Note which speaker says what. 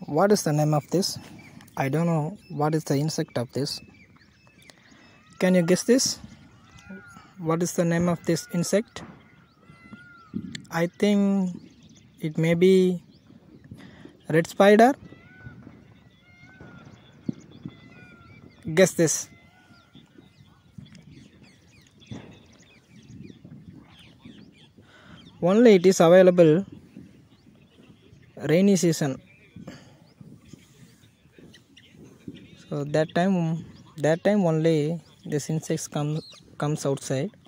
Speaker 1: What is the name of this? I don't know what is the insect of this. Can you guess this? What is the name of this insect? I think it may be red spider. Guess this. Only it is available rainy season. So that time only this insects comes outside.